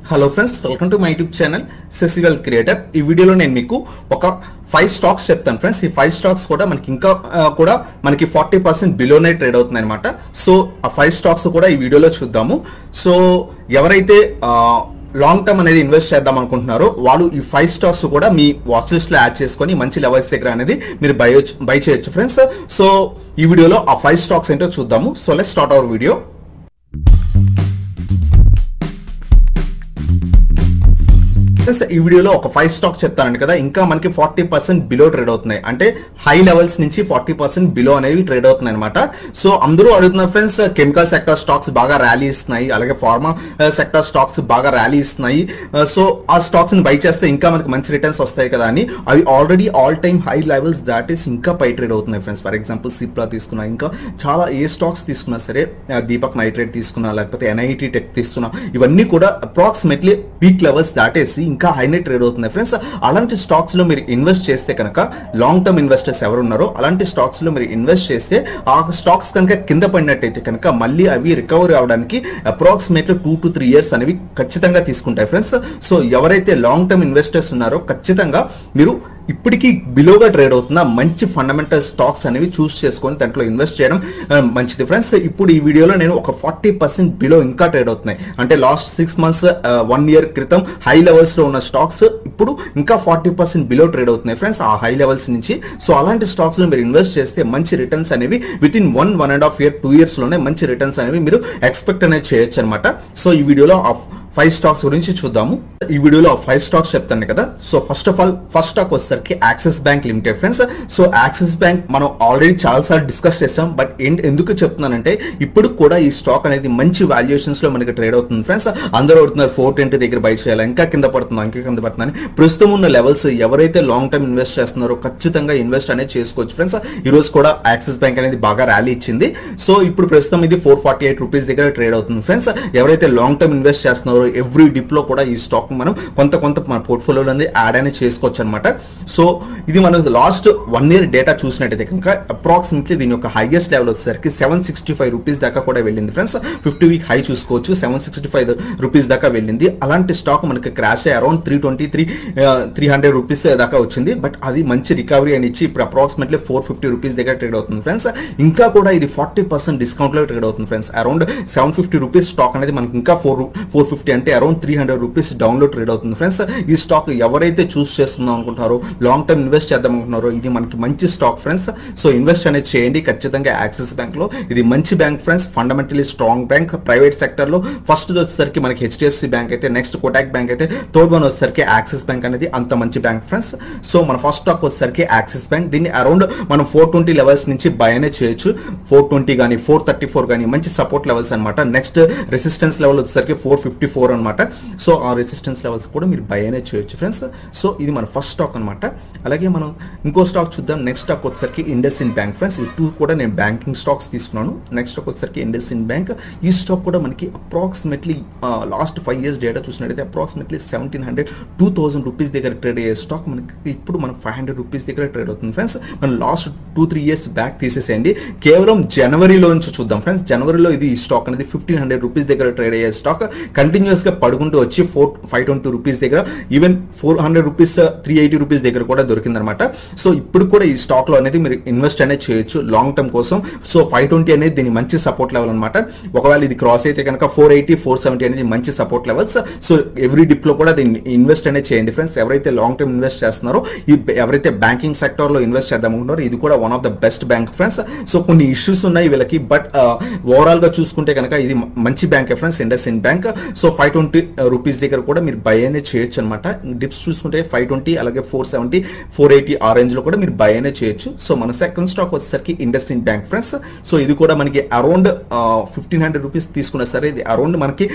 Hello friends, welcome to my YouTube channel సెసివెల్ creator. ఈ వీడియోలో నేను మీకు ఒక 5 స్టాక్స్ చెప్తాను ఫ్రెండ్స్. ఈ 5 స్టాక్స్ కూడా మనకి ఇంకా కూడా మనకి 40% బిలోనే ట్రేడ్ అవుతుంది అనమాట. సో ఆ 5 స్టాక్స్ కూడా ఈ వీడియోలో చూద్దాము. సో ఎవరైతే లాంగ్ టర్మ్ అనేది ఇన్వెస్ట్ చేద్దాం అనుకుంటున్నారో వాళ్ళు ఈ 5 స్టాక్స్ కూడా మీ వాచ్ లిస్ట్ లో యాడ్ చేసుకొని మంచి లెవెల్స్ దగ్గర అనేది మీరు బై చేయొచ్చు ఫ్రెండ్స్. సో ఈ వీడియోలో ఆ 5 స్టాక్స్ ఏంటో చూద్దాము. So let's start our video. ఈ వీడియోలో ఒక 5 స్టాక్స్ చెప్తానండి కదా, ఇంకా మనకి 40% బిలో ట్రేడ్ అవుతున్నాయి. అంటే హై లెవెల్స్ నుంచి 40% బిలో అనేవి ట్రేడ్ అవుతున్నాయి అనమాట. సో అందరూ అడుగుతున్నారు ఫ్రెండ్స్, కెమికల్ సెక్టర్ స్టాక్స్ బాగా ర్యాలీ ఇస్తున్నాయి, అలాగే ఫార్మా సెక్టర్ స్టాక్స్ బాగా ర్యాలీ ఇస్తున్నాయి. సో ఆ స్టాక్స్ ని బై చేస్తే ఇంకా మనకి మంచి రిటర్న్స్ వస్తాయి కదా అని. అవి already all time high levels that is ఇంకా పై ట్రేడ్ అవుతున్నాయి ఫ్రెండ్స్. ఫర్ ఎగ్జాంపుల్ సిప్లా తీసుకున్నా, ఇంకా చాలా ఏ స్టాక్స్ తీసుకున్నా సరే, దీపక్ నైట్రేట్ తీసుకున్నా, లేకపోతే ఎన్ఐటి టెక్ తీసుకున్నా, ఇవన్నీ కూడా అప్రాక్సిమేట్లీ పీక్ లెవెల్స్ దాటేసి ఇంకా హైనే ట్రేడ్ అవుతున్నాయి ఫ్రెండ్స్. అలాంటి స్టాక్స్ లో మీరు ఇన్వెస్ట్ చేస్తే కనుక, లాంగ్ టర్మ్ ఇన్వెస్టర్స్ ఎవరు ఉన్నారో అలాంటి స్టాక్స్ లో మీరు ఇన్వెస్ట్ చేస్తే ఆ స్టాక్స్ కనుక కింద పడినట్టయితే కనుక మళ్ళీ అవి రికవరీ అవడానికి అప్రాక్సిమేట్లీ 2 to 3 years అనేవి ఖచ్చితంగా తీసుకుంటాయి ఫ్రెండ్స్. సో ఎవరైతే లాంగ్ టర్మ్ ఇన్వెస్టర్స్ ఉన్నారో ఖచ్చితంగా మీరు ఇప్పటికీ బిలోగా ట్రేడ్ అవుతున్న మంచి ఫండమెంటల్ స్టాక్స్ అనేవి చూస్ చేసుకొని దాంట్లో ఇన్వెస్ట్ చేయడం మంచిది ఫ్రెండ్స్. ఇప్పుడు ఈ వీడియోలో నేను ఒక 40% బిలో ఇంకా ట్రేడ్ అవుతున్నాయి, అంటే లాస్ట్ 6 months 1 year క్రితం హై లెవెల్స్ లో ఉన్న స్టాక్స్ ఇప్పుడు ఇంకా 40% బిలో ట్రేడ్ అవుతున్నాయి ఫ్రెండ్స్, ఆ హై లెవెల్స్ నుంచి. సో అలాంటి స్టాక్స్ లో మీరు ఇన్వెస్ట్ చేస్తే మంచి రిటర్న్స్ అనేవి విత్ ఇన్ 1.5 year 2 years లోనే మంచి రిటర్న్స్ అనేవి మీరు ఎక్స్పెక్ట్ అనేది చేయొచ్చు అనమాట. సో ఈ వీడియోలో 5 స్టాక్స్ గురించి చూద్దాము. ఈ వీడియోలో 5 స్టాక్స్ చెప్తాను కదా. So first of all first stock వచ్చేసరికి Axis Bank limited friends. So Axis Bank మనం ఆల్రెడీ చాలా సార్లు డిస్కస్ చేస్తాం, బట్ ఎందుకు చెప్తున్నానంటే ఇప్పుడు కూడా ఈ స్టాక్ అనేది మంచి వాల్యుయేషన్స్ లో మనకి ట్రేడ్ అవుతుంది ఫ్రెండ్స్. అందరూ అడుగుతున్నారు 420 దగ్గర బై చేయాలి, ఇంకా కింద పడుతుంది. ప్రస్తుతం ఉన్న లెవెల్స్ ఎవరైతే లాంగ్ టర్మ్ ఇన్వెస్ట్ చేస్తున్నారో ఖచ్చితంగా ఇన్వెస్ట్ అనేది చేసుకోవచ్చు ఫ్రెండ్స్. ఈ రోజు కూడా యాక్సిస్ బ్యాంక్ అనేది బాగా ర్యాలీ ఇచ్చింది. సో ఇప్పుడు ప్రస్తుతం ఇది 448 రూపీస్ దగ్గర ట్రేడ్ అవుతుంది ఫ్రెండ్స్. ఎవరైతే లాంగ్ టర్మ్ ఇన్వెస్ట్ చేస్తున్నారో ఎవ్రీ డిప్ లో కూడా ఈ స్టాక్ మనం కొంత మన పోర్ట్ఫోలియోలో యాడ్ అనేది చేసుకోవచ్చు అనమాట. సో ఇది మనం లాస్ట్ 1 year డేటా చూసినట్టయితే కనుక అప్రాక్సిమేట్లీ దీని యొక్క హైయెస్ట్ లెవెల్ వచ్చేసరికి 765 రూపీస్ దాకా కూడా వెళ్ళింది ఫ్రెండ్స్. 50 వీక్ హై చూసుకోవచ్చు, 765 రూపీస్ దాకా వెళ్ళింది. అలాంటి స్టాక్ మనకి క్రాష్ అయ్యి అరౌండ్ 300 రూపీస్ దాకా వచ్చింది, బట్ అది మంచి రికవరీ అని ఇచ్చి ఇప్పుడు అప్రాక్సిమేట్లీ 450 రూపీస్ దగ్గర ట్రేడ్ అవుతుంది ఫ్రెండ్స్. ఇంకా కూడా ఇది 40% డిస్కౌంట్ లో ట్రేడ్ అవుతుంది ఫ్రెండ్స్. అరౌండ్ 750 రూపీస్ స్టాక్ అనేది మనకి ఇంకా 450 అంటే అరౌండ్ 300 రూపీస్ డౌన్ లో ట్రేడ్ అవుతుంది ఫ్రెండ్స్. ఈ స్టాక్ ఎవరైతే చూస్ చేస్తున్నాం అనుకుంటారో, లాంగ్ టర్మ్ ఇన్వెస్ట్ చేద్దాం అనుకుంటున్నారో, ఇది మనకి మంచి స్టాక్ ఫ్రెండ్స్. సో ఇన్వెస్ట్ అనేది చేయండి ఖచ్చితంగా యాక్సిస్ బ్యాంక్ లో. ఇది మంచి bank friends, fundamentally strong bank. Private sector లో ఫస్ట్ వచ్చేసరికి మనకి హెచ్డిఎఫ్సి బ్యాంక్ అయితే, నెక్స్ట్ కోటాక్ బ్యాంక్ అయితే, థర్డ్ వన్ వచ్చేసరికి యాక్సిస్ బ్యాంక్ అనేది అంత మంచి బ్యాంక్ ఫ్రెండ్స్. సో మన ఫస్ట్ స్టాక్ వచ్చేసరికి యాక్సిస్ బ్యాంక్. దీన్ని అరౌండ్ మనం 420 లెవెల్స్ నుంచి బై అనే చేయొచ్చు. 420 కానీ 434 కానీ మంచి సపోర్ట్ లెవెల్స్ అనమాట. నెక్స్ట్ రెసిస్టెన్స్ లెవెల్ వచ్చేసరికి 454 అనమాట. సో ఆ రెసిస్టెన్స్ లెవెల్స్ కూడా మీరు బై అనేది చేయొచ్చు ఫ్రెండ్స్. సో ఇది మన ఫస్ట్ స్టాక్ అనమాట. అలాగే మనం ఇంకో స్టాక్ చూద్దాం. నెక్స్ట్ స్టాక్ వచ్చేసరికి ఇండస్ఇండ్ బ్యాంక్ ఫ్రెండ్స్. ఈ 2 కూడా నేను బ్యాంకింగ్ స్టాక్స్ తీసుకున్నాను. నెక్స్ట్ స్టాక్ వచ్చేసరికి ఇండస్ఇండ్ బ్యాంక్. ఈ స్టాక్ కూడా మనకి అప్రాక్సిమేట్లీ లాస్ట్ 5 years డేటా చూసినట్టయితే అప్రాక్సిమేట్లీ 1700-2000 రూపీస్ దగ్గర ట్రేడ్ అయ్యే స్టాక్ మనకి ఇప్పుడు మన 500 రూపీస్ దగ్గర ట్రేడ్ అవుతుంది ఫ్రెండ్స్. మనం లాస్ట్ 2-3 years బ్యాక్ తీసేసేయండి. కేవలం జనవరిలో నుంచి చూద్దాం ఫ్రెండ్స్. జనవరిలో ఇది ఈ స్టాక్ అనేది 1500 రూపీస్ దగ్గర ట్రేడ్ అయ్యే స్టాక్ కంటిన్యూస్ గా పడుకుంటూ వచ్చి 520 రూపీస్ దగ్గర, ఈవెన్ 400 రూపీస్ 380 రూపీస్ దగ్గర కూడా దొరికింది అనమాట. సో ఇప్పుడు కూడా ఈ స్టాక్ లో అనేది మీరు ఇన్వెస్ట్ అనేది చేయొచ్చు లాంగ్ టర్మ్ కోసం. సో 520 అనేది దీని మంచి సపోర్ట్ లెవెల్ అనమాట. ఒకవేళ ఇది క్రాస్ అయితే కనుక 480-470 అనేది మంచి support levels. So every dip లో కూడా దీన్ని ఇన్వెస్ట్ అనేది చేయండి ఫ్రెండ్స్. ఎవరైతే లాంగ్ టర్మ్ ఇన్వెస్ట్ చేస్తున్నారో, ఎవరైతే బ్యాంకింగ్ సెక్టర్ లో ఇన్వెస్ట్ చేద్దాం అనుకుంటారో, ఇది కూడా one of the best bank friends. So కొన్ని ఇష్యూస్ ఉన్నాయి వీళ్ళకి, బట్ ఓవరాల్ గా చూసుకుంటే కనుక ఇది మంచి bank friends, IndusInd Bank. So 520 rupees దగ్గర కూడా మీరు బై అనేది చేయొచ్చు అనమాట. డిప్స్ చూసుకుంటే 520 అలాగే 470, 480 ఆ రేంజ్ లో కూడా మీరు బై అనేది చేయొచ్చు. సో మన సెకండ్ స్టాక్ వచ్చేసరికి ఇండస్ఇండ్ బ్యాంక్ ఫ్రెండ్స్. సో ఇది కూడా మనకి అరౌండ్ 1500 రూపీస్ తీసుకున్నా సరే ఇది అరౌండ్ మనకి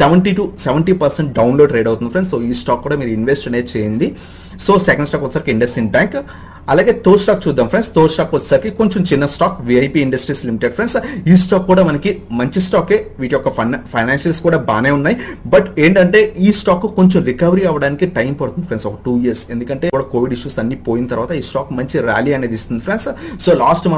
70% డౌన్ లో ట్రేడ్ అవుతుంది ఫ్రెండ్స్. సో ఈ స్టాక్ కూడా మీరు ఇన్వెస్ట్ అనేది చేయండి. సో సెకండ్ స్టాక్ వచ్చేసరికి ఇండస్ఇండ్ బ్యాంక్. అలాగే థర్డ్ స్టాక్ చూద్దాం ఫ్రెండ్స్. థర్డ్ స్టాక్ వచ్చేసరికి కొంచెం చిన్న stock, VIP Industries limited friends. ఈ స్టాక్ కూడా మనకి మంచి స్టాకే, వీటి యొక్క ఫైనాన్షియల్స్ కూడా బాగానే ఉన్నాయి. బట్ ఏంటంటే ఈ స్టాక్ కొంచెం రికవరీ అవ్వడానికి టైం పడుతుంది ఫ్రెండ్స్, ఒక 2 years. ఎందుకంటే కూడా కోవిడ్ ఇష్యూస్ అన్ని పోయిన తర్వాత ఈ స్టాక్ మంచి ర్యాలీ అనేది ఇస్తుంది friends. So last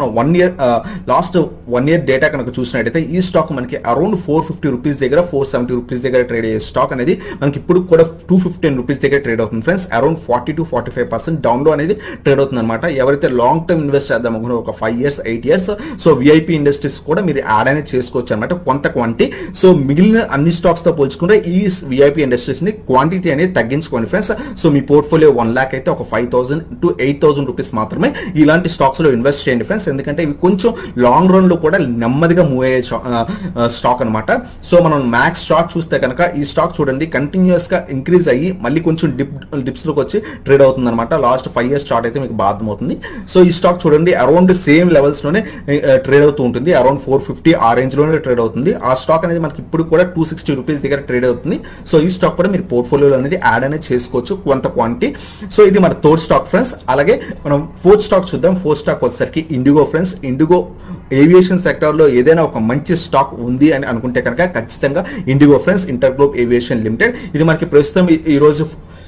1 year data కనుక చూసినట్టయితే ఈ స్టాక్ మనకి అరౌండ్ 450 రూపీస్ దగ్గర, 470 రూపీస్ దగ్గర ట్రేడ్ అయ్యే స్టాక్ అనేది మనకి ఇప్పుడు కూడా 215 రూపీస్ దగ్గర ట్రేడ్ అవుతుంది ఫ్రెండ్స్. అరౌండ్ 40 to 45% డౌన్ లో అనేది ట్రేడ్ అవుతుంది అనమాట. ఎవరైతే లాంగ్ టర్మ్ ఇన్వెస్ట్ చేద్దాం అనుకున్న ఒక 5 years 8 years, సో విఐపి ఇండస్ట్రీస్ కూడా మీరు యాడ్ అనేది చేసుకోవచ్చు అనమాట కొంత క్వాంటిటీ. సో మిగిలిన అన్ని స్టాక్స్ తో పోల్చుకుంటే ఈ విఐపి ఇండస్ట్రీస్ ని క్వాంటిటీ అనేది తగ్గించుకోండి ఫ్రెండ్స్. సో మీ పోర్ట్ఫోలియో 1 lakh అయితే ఒక 5,000 to 8,000 రూపీస్ మాత్రమే ఇలాంటి స్టాక్స్ లో ఇన్వెస్ట్ చేయండి ఫ్రెండ్స్. ఎందుకంటే ఇవి కొంచెం లాంగ్ రన్ లో కూడా నెమ్మదిగా మూవ్ అయ్యే స్టాక్ అనమాట. సో మనం మ్యాక్స్ చార్ట్ చూస్తే కనుక ఈ స్టాక్ చూడండి కంటిన్యూస్ గా ఇంక్రీజ్ అయ్యి మళ్ళీ కొంచెం డిప్స్ లోకి వచ్చి ట్రేడ్ అవుతుంది అనమాట. లాస్ట్ 5 years చార్ట్ అయితే మీకు బాగా అర్థమవుతుంది. సో ఈ స్టాక్ చూడండి అరౌండ్ సేమ్ లెవెల్స్ లోనే ట్రేడ్ అవుతూ ఉంటుంది. అరౌండ్ 450 ఆ రేంజ్ లోనే ట్రేడ్ అవుతుంది. ఆ స్టాక్ అనేది మనకి ఇప్పుడు కూడా 260 రూపీస్ దగ్గర ట్రేడ్ అవుతుంది. సో ఈ స్టాక్ కూడా మీరు పోర్ట్ఫోలియోలో అనేది యాడ్ అనేది చేసుకోవచ్చు కొంత క్వాంటిటీ. సో ఇది మన థర్డ్ స్టాక్ ఫ్రెండ్స్. అలాగే మనం ఫోర్త్ స్టాక్ చూద్దాం. ఫోర్త్ స్టాక్ వచ్చేసరికి IndiGo friends. IndiGo aviation sector లో ఏదైనా ఒక మంచి స్టాక్ ఉంది అని అనుకుంటే కనుక ఖచ్చితంగా IndiGo friends, InterGlobe Aviation limited. ఇది మనకి ప్రస్తుతం ఈ రోజు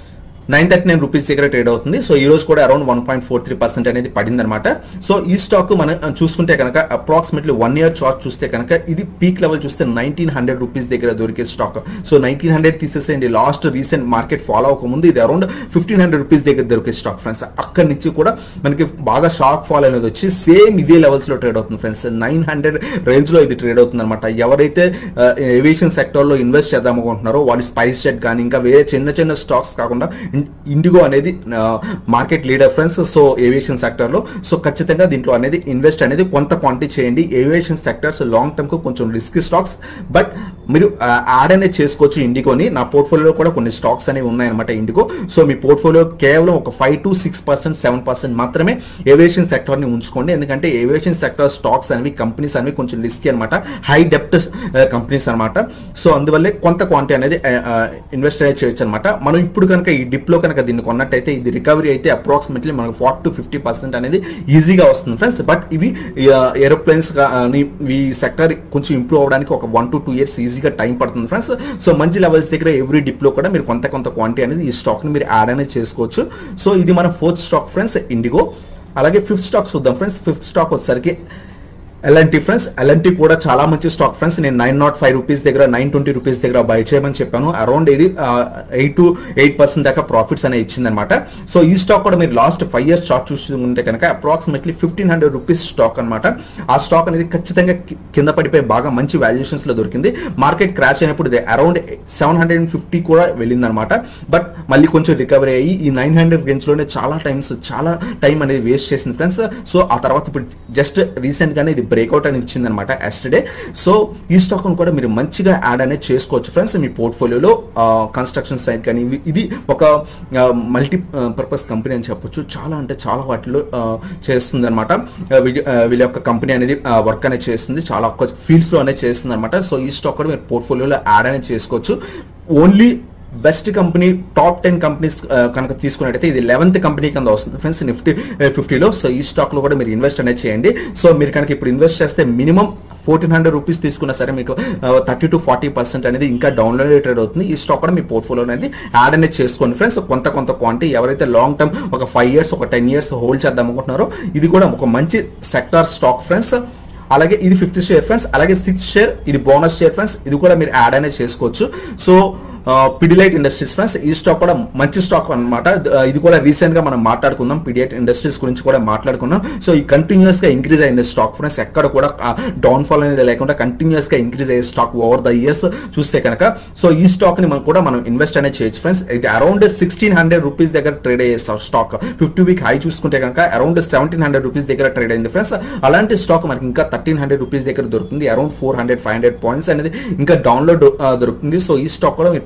939 రూపీస్ దగ్గర ట్రేడ్ అవుతుంది. సో ఈ రోజు కూడా అరౌండ్ 1.43% అనేది పడింది అనమాట. సో ఈ స్టాక్ మనం చూసుకుంటే కనుక అప్రాక్సిమేట్లీ 1 year చార్ట్ చూస్తే కనుక ఇది పీక్ లెవెల్ చూస్తే 1900 రూపీస్ దగ్గర దొరికే స్టాక్. సో 1900 తీసేసేయండి, లాస్ట్ రీసెంట్ మార్కెట్ ఫాలో అవ్వకముందు ఇది అరౌండ్ 1500 రూపీస్ దగ్గర దొరికే స్టాక్ ఫ్రెండ్స్. అక్కడి నుంచి కూడా మనకి బాగా షార్ట్ ఫాల్ అనేది వచ్చి సేమ్ ఇదే లెవెల్స్ లో ట్రేడ్ అవుతుంది ఫ్రెండ్స్. 900 రేంజ్ లో ఇది ట్రేడ్ అవుతుంది అనమాట. ఎవరైతే ఏవియేషన్ సెక్టర్ లో ఇన్వెస్ట్ చేద్దాం అనుకుంటున్నారో వాళ్ళు స్పైస్ జెట్ కానీ ఇంకా వేరే చిన్న చిన్న స్టాక్స్ కాకుండా ఇండిగో అనేది market leader friends. So aviation sector లో సో ఖచ్చితంగా దీంట్లో అనేది ఇన్వెస్ట్ అనేది కొంత క్వాంటిటీ చేయండి. ఏవియేషన్ సెక్టర్స్ లాంగ్ టర్మ్ కు కొంచెం రిస్కీ స్టాక్స్, బట్ మీరు యాడ్ అనేది చేసుకోవచ్చు ఇండిగోని. నా పోర్ట్ఫోలియోలో కూడా కొన్ని స్టాక్స్ అనేవి ఉన్నాయన్నమాట ఇండిగో. సో మీ పోర్ట్ఫోలియో కేవలం ఒక 5 to 6%, 7% మాత్రమే ఏవియేషన్ సెక్టర్ ని ఉంచుకోండి. ఎందుకంటే ఏవియేషన్ సెక్టర్ స్టాక్స్ అనేవి కంపెనీస్ అనేవి కొంచెం రిస్కీ అనమాట, హై డెప్ట్ కంపెనీస్ అనమాట. సో అందువల్లే కొంత క్వాంటిటీ అనేది ఇన్వెస్ట్ అనేది చేయొచ్చు అనమాట. మనం ఇప్పుడు కనుక ఈ డిప్ లో కనుక దీన్ని కొన్నట్టయితే ఇది రికవరీ అయితే అప్రాక్సిమేట్లీ మనకు 40 to 50% అనేది ఈజీగా వస్తుంది ఫ్రెండ్స్. బట్ ఇవి ఏరోప్లేన్స్ ఈ సెక్టర్ కొంచెం ఇంప్రూవ్ అవడానికి ఒక 1 to 2 years ఈజీగా టైం పడుతుంది ఫ్రెండ్స్. సో మంచి లెవెల్స్ దగ్గర ఎవ్రీ డిప్ లో కూడా మీరు కొంత క్వాంటిటీ అనేది ఈ స్టాక్ ని మీరు యాడ్ అనేది చేసుకోవచ్చు. సో ఇది మన ఫోర్త్ స్టాక్ ఫ్రెండ్స్ ఇండిగో. అలాగే ఫిఫ్త్ స్టాక్ చూద్దాం ఫ్రెండ్స్. ఫిఫ్త్ స్టాక్ వచ్చేసరికి ఎల్ఎన్టీ ఫ్రెండ్స్. ఎల్ఎన్టీ కూడా చాలా మంచి స్టాక్ ఫ్రెండ్స్. నేను 905 రూపీస్ దగ్గర, 920 రూపీస్ దగ్గర బై చేయమని చెప్పాను. అరౌండ్ ఇది 8 to 8% దాకా ప్రాఫిట్స్ అనేది ఇచ్చిందనమాట. సో ఈ స్టాక్ కూడా మీరు లాస్ట్ 5 years చార్ట్ చూసుకుంటే కనుక అప్రాక్సిమేట్లీ 1500 రూపీస్ స్టాక్ అనమాట. ఆ స్టాక్ అనేది ఖచ్చితంగా కింద పడిపోయి బాగా మంచి వాల్యుయేషన్స్ లో దొరికింది. మార్కెట్ క్రాష్ అయినప్పుడు ఇది అరౌండ్ 750 కూడా వెళ్ళిందనమాట. బట్ మళ్ళీ కొంచెం రికవరీ అయ్యి ఈ 900 రేంజ్ లోనే చాలా టైం అనేది వేస్ట్ చేసింది ఫ్రెండ్స్. సో ఆ తర్వాత ఇప్పుడు జస్ట్ రీసెంట్ గానే ఇది బ్రేక్అవుట్ అని ఇచ్చింది అనమాట ఎస్టర్డే. సో ఈ స్టాక్ కూడా మీరు మంచిగా యాడ్ అనేది చేసుకోవచ్చు ఫ్రెండ్స్ మీ పోర్ట్ఫోలియోలో. కన్స్ట్రక్షన్ సైడ్ కానీ ఇది ఒక మల్టీ పర్పస్ కంపెనీ అని చెప్పొచ్చు. చాలా అంటే చాలా వాటిలో చేస్తుంది అనమాట. వీళ్ళ యొక్క కంపెనీ అనేది వర్క్ అనేది చేస్తుంది, చాలా ఫీల్డ్స్ లో అనేది చేస్తుంది అనమాట. సో ఈ స్టాక్ కూడా మీరు పోర్ట్ఫోలియోలో యాడ్ అనేది చేసుకోవచ్చు. Only best company top 10 companies కనుక తీసుకున్నట్టయితే ఇది 11th కంపెనీ కింద వస్తుంది ఫ్రెండ్స్ నిఫ్టీ 50లో. సో ఈ స్టాక్ లో కూడా మీరు ఇన్వెస్ట్ అనేది చేయండి. సో మీరు కనుక ఇప్పుడు ఇన్వెస్ట్ చేస్తే మినిమం 1400 రూపీస్ తీసుకున్నా సరే మీకు 30 to 40% అనేది ఇంకా డౌన్లోడ్ ట్రేడ్ అవుతుంది. ఈ స్టాక్ కూడా మీ పోర్ట్ఫోలియో అనేది యాడ్ అనేది చేసుకోండి ఫ్రెండ్స్. కొంత క్వాంటిటీ ఎవరైతే లాంగ్ టర్మ్ ఒక 5 years, ఒక 10 years హోల్డ్ చేద్దాం అనుకుంటున్నారో ఇది కూడా ఒక మంచి సెక్టార్ స్టాక్ ఫ్రెండ్స్. అలాగే ఇది 5th షేర్ ఫ్రెండ్స్. అలాగే 6th షేర్ ఇది బోనస్ షేర్ ఫ్రెండ్స్. ఇది కూడా మీరు యాడ్ అనేది చేసుకోవచ్చు. So Pidilite Industries friends. ఈ స్టాక్ కూడా మంచి స్టాక్ అనమాట. ఇది కూడా రీసెంట్ గా మనం మాట్లాడుకుందాం, పిడిలైట్ ఇండస్ట్రీస్ గురించి కూడా మాట్లాడుకున్నాం. సో ఈ కంటిన్యూస్ గా ఇంక్రీజ్ అయిన స్టాక్ ఫ్రెండ్స్. ఎక్కడ కూడా డౌన్ ఫాల్ అనేది లేకుండా కంటిన్యూస్ గా ఇంక్రీజ్ అయ్యే స్టాక్ ఓవర్ ద ఇయర్స్ చూస్తే కనుక. సో ఈ స్టాక్ ని మనం ఇన్వెస్ట్ అనేది చేయొచ్చు ఫ్రెండ్స్. ఇది అరౌండ్ 1600 రూపీస్ దగ్గర ట్రేడ్ అయ్యే స్టాక్. 50 week హై చూసుకుంటే కనుక అరౌండ్ 1700 రూపీస్ దగ్గర ట్రేడ్ అయింది ఫ్రెండ్స్. అలాంటి స్టాక్ మనకి ఇంకా 1300 రూపీస్ దగ్గర దొరుకుతుంది. అరౌండ్ 400-500 పాయింట్స్ అనేది ఇంకా డౌన్లోడ్ దొరుకుతుంది. సో ఈ స్టాక్ కూడా మీరు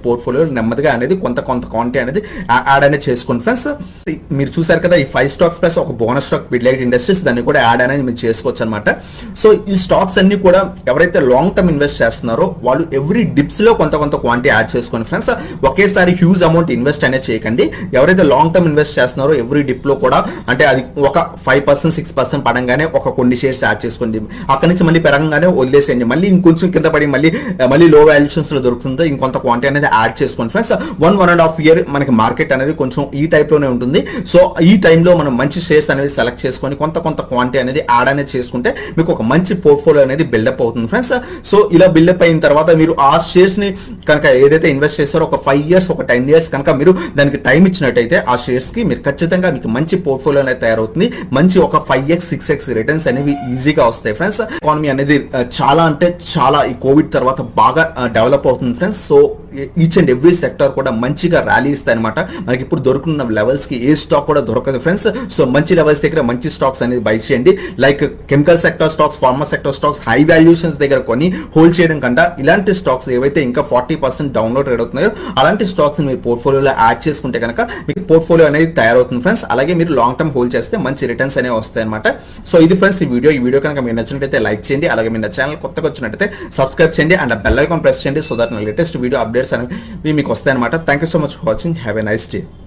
పోర్ట్ఫోలియో నెమ్మదిగా అనేది కొంత క్వాంటిటీ అనేది యాడ్ అనేది చేసుకోండి ఫ్రెండ్స్. మీరు చూసారు కదా ఈ 5 స్టాక్స్ ప్లస్ ఒక బోనస్ స్టాక్ పిడిలైట్ ఇండస్ట్రీస్, దాన్ని కూడా యాడ్ అనేది మీరు చేసుకోవచ్చు అనమాట. సో ఈ స్టాక్స్ అన్ని కూడా ఎవరైతే లాంగ్ టర్మ్ ఇన్వెస్ట్ చేస్తున్నారో వాళ్ళు ఎవ్రీ డిప్స్ లో కొంత క్వాంటిటీ యాడ్ చేసుకోండి ఫ్రెండ్స్. ఒకేసారి హ్యూజ్ అమౌంట్ ఇన్వెస్ట్ అనేది చేయకండి. ఎవరైతే లాంగ్ టర్మ్ ఇన్వెస్ట్ చేస్తున్నారో ఎవ్రీ డిప్ లో కూడా అంటే అది ఒక 5% 6% పడంగానే ఒక కొన్ని షేర్స్ యాడ్ చేసుకోండి. అక్కడి నుంచి మళ్ళీ పెరగంగానే వదిలేసేయండి. మళ్ళీ ఇంకొంచెం కింద పడి మళ్ళీ లో వాల్యుయేషన్స్ లో దొరుకుతుందో ఇంకొంత క్వాంటిటీ అనేది యాడ్ చేసుకోండి ఫ్రెండ్స్. 1.5 ఇయర్ మనకి మార్కెట్ అనేది కొంచెం ఈ టైప్ లోనే ఉంటుంది. సో ఈ టైంలో మనం మంచి షేర్స్ అనేది సెలెక్ట్ చేసుకొని కొంత క్వాంటిటీ అనేది యాడ్ అనేది చేసుకుంటే మీకు ఒక మంచి పోర్ట్ఫోలియో అనేది బిల్డప్ అవుతుంది ఫ్రెండ్స్. సో ఇలా బిల్డప్ అయిన తర్వాత మీరు ఆ షేర్స్ ని కనుక ఏదైతే ఇన్వెస్ట్ చేస్తారో ఒక 5 ఇయర్స్ ఒక 10 ఇయర్స్ కనుక మీరు దానికి టైం ఇచ్చినట్టయితే ఆ షేర్స్ కి మీరు ఖచ్చితంగా మీకు మంచి పోర్ట్ఫోలియో అనేది తయారవుతుంది. మంచి ఒక 5x 6x రిటర్న్స్ అనేవి ఈజీగా వస్తాయి ఫ్రెండ్స్. ఎకానమీ అనేది చాలా అంటే చాలా ఈ కోవిడ్ తర్వాత బాగా డెవలప్ అవుతుంది friends. So each and every sector కూడా మంచిగా ర్యాలీ ఇస్తాయి అనమాట. మనకి ఇప్పుడు దొరుకుతున్న లెవెల్స్ కి ఏ స్టాక్ కూడా దొరకదు ఫ్రెండ్స్. సో మంచి లెవెల్స్ దగ్గర మంచి స్టాక్స్ అనేది బై చేయండి. Like chemical sector stocks, pharma sector stocks high valuations దగ్గర కొని హోల్డ్ చేయడం కన్నా ఇలాంటి స్టాక్స్ ఏవైతే ఇంకా 40% డౌన్లోడ్ రేట్ అవుతున్నాయో అలాంటి స్టాక్స్ మీరు పోర్ట్ఫోలియోలో యాడ్ చేసుకుంటే కనుక మీకు పోర్ట్ఫోలియో అనేది తయారవుతుంది ఫ్రెండ్స్. అలాగే మీరు లాంగ్ టర్మ్ హోల్డ్ చేస్తే మంచి రిటర్న్స్ అనేవి వస్తాయి అనమాట. సో ఇది ఫ్రెండ్స్ ఈ వీడియో కనుక మీకు నచ్చినట్లయితే లైక్ చేయండి. అలాగే మీరు నా ఛానల్ కొత్తగా వచ్చినట్లయితే సబ్స్క్రైబ్ చేయండి అండ్ బెల్ ఐకాన్ ప్రెస్ చేయండి. So that latest video updates అనేవి మీకు వస్తాయి అనమాట. Thank you so much for watching. Have a nice day.